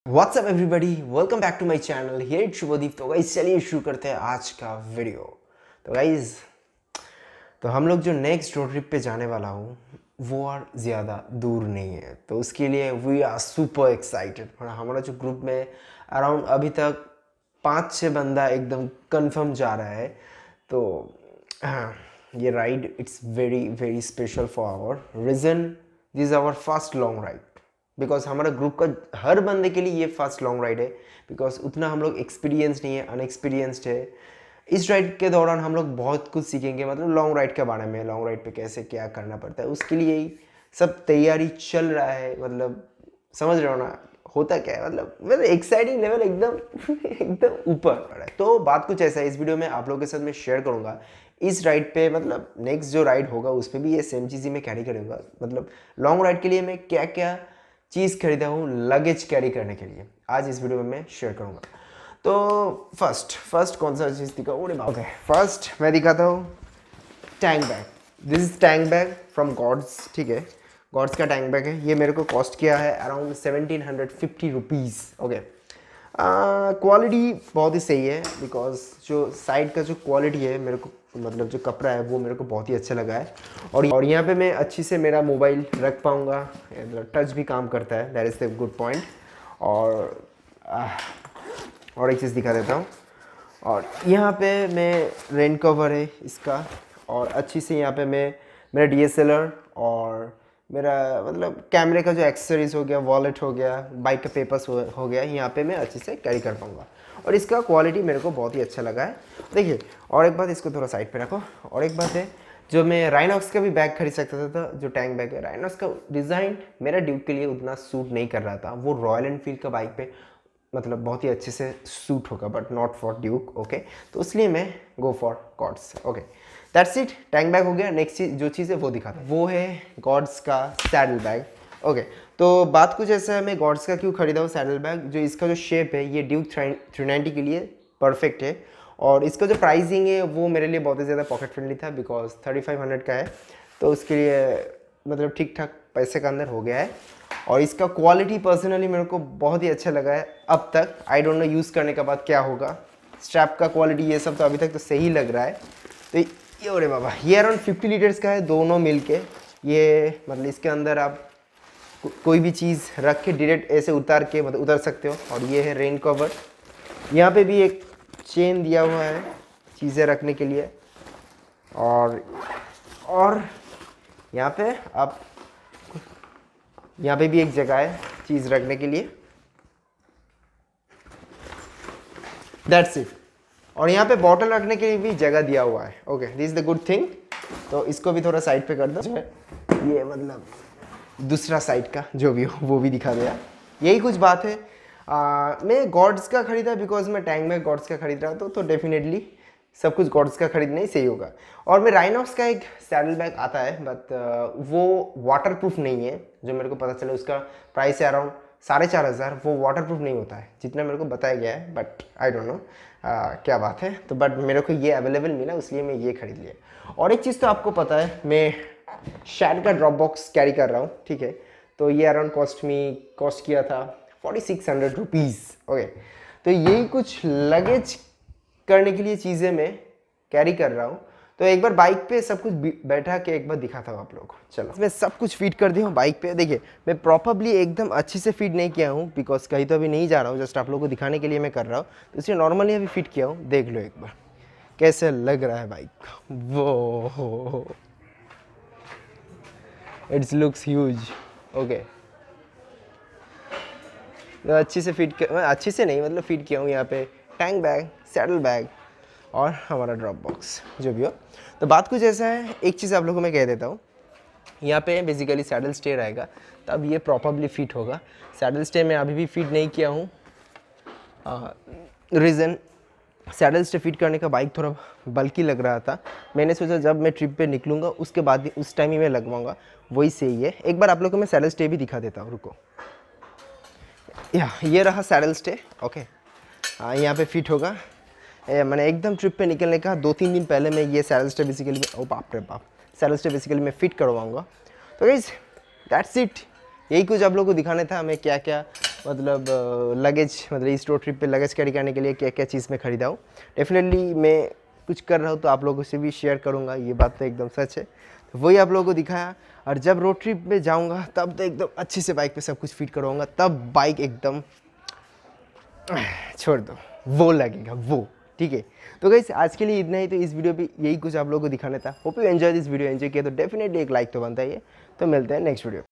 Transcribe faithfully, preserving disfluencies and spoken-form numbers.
WhatsApp everybody, welcome back to my channel here it Shubhdeep. तो guys चलिए शुरू करते हैं आज का वीडियो। तो गाइस तो हम लोग जो नेक्स्ट रोड ट्रिप पे जाने वाला हूँ वो और ज़्यादा दूर नहीं है, तो उसके लिए वी आर सुपर एक्साइटेड। हमारा जो ग्रुप में अराउंड अभी तक पाँच छः बंदा एकदम कंफर्म जा रहा है। तो हाँ, ये ride it's very very special for our reason this is our first long ride. Because हमारा ग्रुप का हर बंदे के लिए ये फर्स्ट लॉन्ग राइड है, बिकॉज उतना हम लोग एक्सपीरियंस नहीं है, अनएक्सपीरियंस्ड है। इस राइड के दौरान हम लोग बहुत कुछ सीखेंगे, मतलब लॉन्ग राइड के बारे में, लॉन्ग राइड पे कैसे क्या करना पड़ता है, उसके लिए ही सब तैयारी चल रहा है। मतलब समझ रहे हो ना होता क्या है, मतलब मतलब एक्साइटिंग लेवल एकदम एकदम ऊपर है। तो बात कुछ ऐसा है, इस वीडियो में आप लोगों के साथ मैं शेयर करूँगा इस राइड पे, मतलब नेक्स्ट जो राइड होगा उस पर भी ये सेम चीज़ ही मैं कैरी करूँगा। मतलब लॉन्ग राइड के लिए मैं क्या क्या चीज़ खरीदा हूँ लगेज कैरी करने के लिए, आज इस वीडियो में मैं शेयर करूँगा। तो फर्स्ट फर्स्ट कौन सा चीज़ दिखा, ओके ओके फर्स्ट मैं दिखाता हूँ tank bag. This is tank bag from Gods, ठीक है, गॉड्स का टैंक बैग है। ये मेरे को कॉस्ट किया है around seventeen hundred fifty rupees. Okay, quality बहुत ही सही है, बिकॉज जो साइड का जो क्वालिटी है मेरे को, मतलब जो कपड़ा है वो मेरे को बहुत ही अच्छा लगा है। और और यहाँ पे मैं अच्छी से मेरा मोबाइल रख पाऊँगा, टच भी काम करता है, that is the good point. और आ, और एक चीज़ दिखा देता हूँ, और यहाँ पे मैं रेन कवर है इसका, और अच्छी से यहाँ पे मैं मेरा डी एस एल आर और मेरा मतलब कैमरे का जो एक्सेसरीज हो गया, वॉलेट हो गया, बाइक का पेपर्स हो, हो गया, यहाँ पे मैं अच्छे से कैरी कर पाऊँगा। और इसका क्वालिटी मेरे को बहुत ही अच्छा लगा है। देखिए, और एक बात, इसको थोड़ा साइड पे रखो। और एक बात है, जो मैं राइनॉक्स का भी बैग खरीद सकता था, जो टैंक बैग है, राइनॉक्स का डिज़ाइन मेरा ड्यूक के लिए उतना सूट नहीं कर रहा था। वो रॉयल एनफील्ड का बाइक पे मतलब बहुत ही अच्छे से सूट होगा, but not for Duke. Okay, तो इसलिए मैं go for Gods. Okay, that's it, tank bag हो गया। नेक्स्ट चीज़ जो चीज़ है वो दिखाता, वो है गॉड्स का सैडल बैग। ओके, तो बात कुछ ऐसा है, मैं गॉड्स का क्यों खरीदा हूँ सैडल बैग, जो इसका जो शेप है ये ड्यूक थ्री नाइन्टी के लिए परफेक्ट है। और इसका जो प्राइसिंग है वो मेरे लिए बहुत ही ज़्यादा पॉकेट फ्रेंडली था, बिकॉज थर्टी फाइव हंड्रेड का है, तो उसके लिए मतलब ठीक ठाक पैसे का अंदर हो गया है। और इसका क्वालिटी पर्सनली मेरे को बहुत ही अच्छा लगा है अब तक। आई डोंट नो यूज़ करने के बाद क्या होगा, स्ट्रैप का क्वालिटी ये सब तो अभी तक तो सही लग रहा है। तो ये अरे बाबा, ये अराउंड फिफ्टी लीटर्स का है दोनों मिल के। ये मतलब इसके अंदर आप को, कोई भी चीज़ रख के डायरेक्ट ऐसे उतार के मतलब उतर सकते हो। और ये है रेन कवर, यहाँ पे भी एक चेन दिया हुआ है चीज़ें रखने के लिए। और और यहाँ पे आप, यहाँ पे भी एक जगह है चीज़ रखने के लिए, दैट्स इट। और यहाँ पे बॉटल रखने के लिए भी जगह दिया हुआ है। Okay, this is the good thing. तो इसको भी थोड़ा साइड पे कर दो, ये मतलब दूसरा साइड का जो भी हो वो भी दिखा दिया। यही कुछ बात है। आ, मैं गॉड्स का खरीदा बिकॉज मैं टैंक में गॉड्स का खरीद रहा था, तो डेफिनेटली सब कुछ गॉड्स का खरीदना ही सही होगा। और मैं राइनॉक्स का एक सैडल बैग आता है, बट वो वाटर प्रूफ नहीं है। जो मेरे को पता चला उसका प्राइस है अराउंड साढ़े चार हज़ार। वो वाटर प्रूफ नहीं होता है जितना मेरे को बताया गया है, बट आई डोंट नो क्या बात है। तो बट मेरे को ये अवेलेबल मिला, इसलिए मैं ये खरीद लिया। और एक चीज़ तो आपको पता है, मैं शैड का ड्रॉप बॉक्स कैरी कर रहा हूँ, ठीक है। तो ये अराउंड कॉस्ट मी कॉस्ट किया था forty six hundred rupees. Okay, तो यही कुछ लगेज करने के लिए चीज़ें मैं कैरी कर रहा हूँ। तो एक बार बाइक पे सब कुछ बैठा के एक बार दिखाता हूँ आप लोगों को। चलो, मैं सब कुछ फिट कर दिया हूँ बाइक पे। देखिए, मैं प्रॉपरली एकदम अच्छे से फिट नहीं किया हूँ, बिकॉज कहीं तो अभी नहीं जा रहा हूँ, जस्ट आप लोगों को दिखाने के लिए मैं कर रहा हूँ। तो इसलिए नॉर्मली अभी फिट किया हूँ। देख लो एक बार कैसे लग रहा है बाइक। वो इट्स लुक्स ह्यूज। ओके, तो अच्छे से फिट कर, अच्छे से नहीं मतलब फिट किया हूँ। यहाँ पे टैंक बैग, सैडल बैग और हमारा ड्रॉप बॉक्स जो भी हो। तो बात कुछ ऐसा है, एक चीज़ आप लोगों को मैं कह देता हूँ, यहाँ पे बेसिकली सैडल स्टे रहेगा, तब ये प्रॉपरली फिट होगा। सैडल स्टे में अभी भी फिट नहीं किया हूँ। रीज़न, सैडल स्टे फिट करने का बाइक थोड़ा बल्कि लग रहा था। मैंने सोचा जब मैं ट्रिप पे निकलूँगा उसके बाद ही उस टाइम ही मैं लगवाऊँगा, वही सही है। एक बार आप लोगों को मैं सैडल स्टे भी दिखा देता हूँ, रुको। या ये रहा सैडल स्टे। ओके, हाँ, यहाँ पे फिट होगा। मैंने एकदम ट्रिप पे निकलने का दो तीन दिन पहले मैं ये सैडल स्टे बेसिकली, ओ बाप रे बाप, सैडल स्टे बेसिकली मैं फिट करवाऊँगा। तो गाइस दैट्स इट, यही कुछ आप लोगों को दिखाने था मैं क्या क्या मतलब लगेज मतलब इस रोड ट्रिप पे लगेज कैरी करने के लिए क्या क्या चीज़ मैं खरीदा हूँ। डेफिनेटली मैं कुछ कर रहा हूँ तो आप लोगों से भी शेयर करूँगा, ये बात तो एकदम सच है। तो वही आप लोगों को दिखाया, और जब रोड ट्रिप पे जाऊँगा तब तो एकदम अच्छे से बाइक पे सब कुछ फिट करवाऊँगा, तब बाइक एकदम छोड़ दो, वो लगेगा वो। ठीक है, तो गाइस आज के लिए इतना ही। तो इस वीडियो पे यही कुछ आप लोगों को दिखाना था। Hope you enjoy this video. Enjoy किया तो डेफिनेटली एक लाइक तो बनता ही है। तो मिलते हैं नेक्स्ट वीडियो।